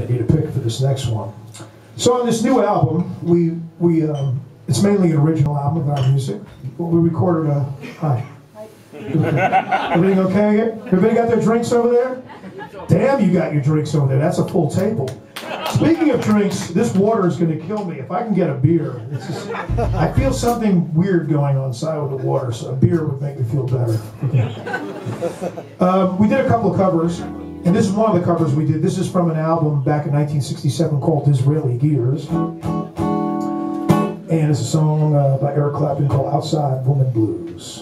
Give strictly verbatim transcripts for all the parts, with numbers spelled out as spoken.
get me to pick for this next one. So on this new album, we we um, it's mainly an original album of our music. We recorded a hi. Everything okay? Everybody got their drinks over there? Damn, you got your drinks over there. That's a full table. Speaking of drinks, this water is going to kill me. If I can get a beer, it's just, I feel something weird going on inside with the water, so a beer would make me feel better. uh, we did a couple of covers, and this is one of the covers we did. This is from an album back in nineteen sixty-seven called Disraeli Gears. And it's a song uh, by Eric Clapton called Outside Woman Blues.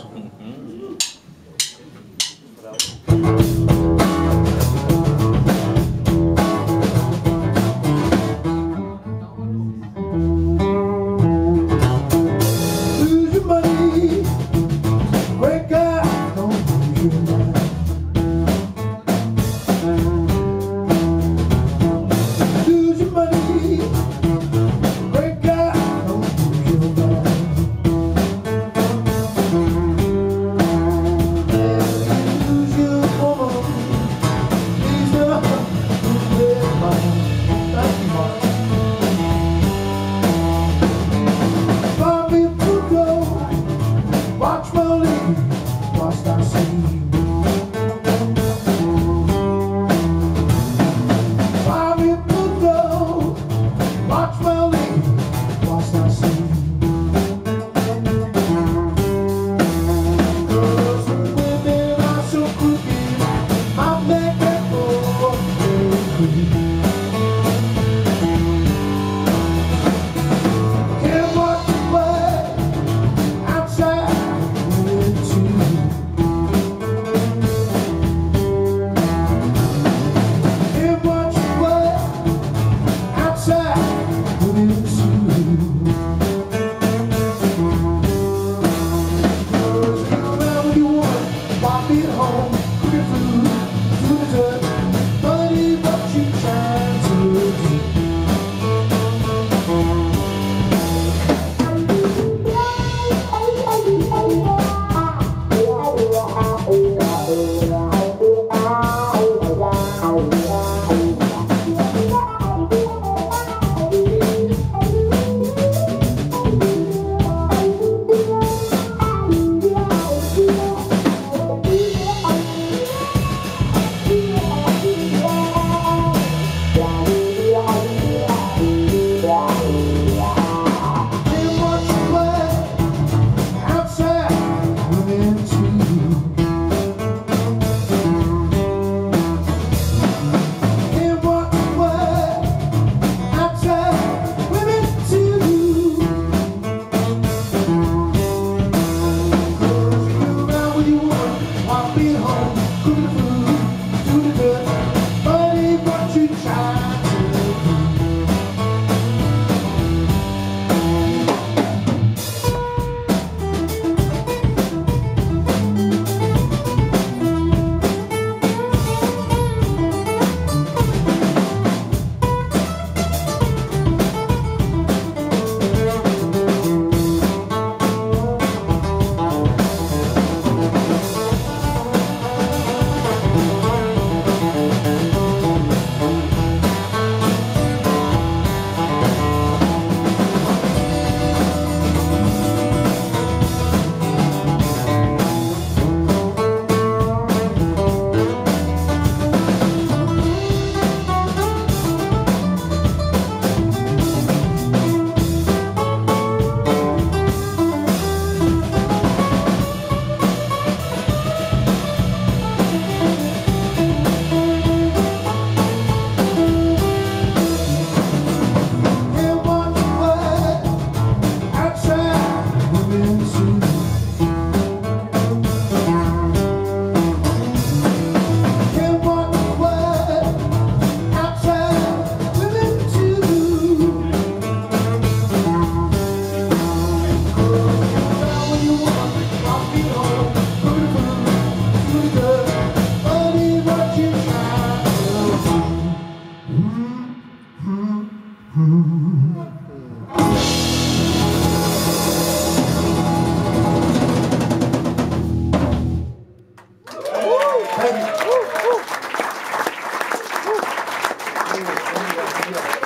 Woman Thank you.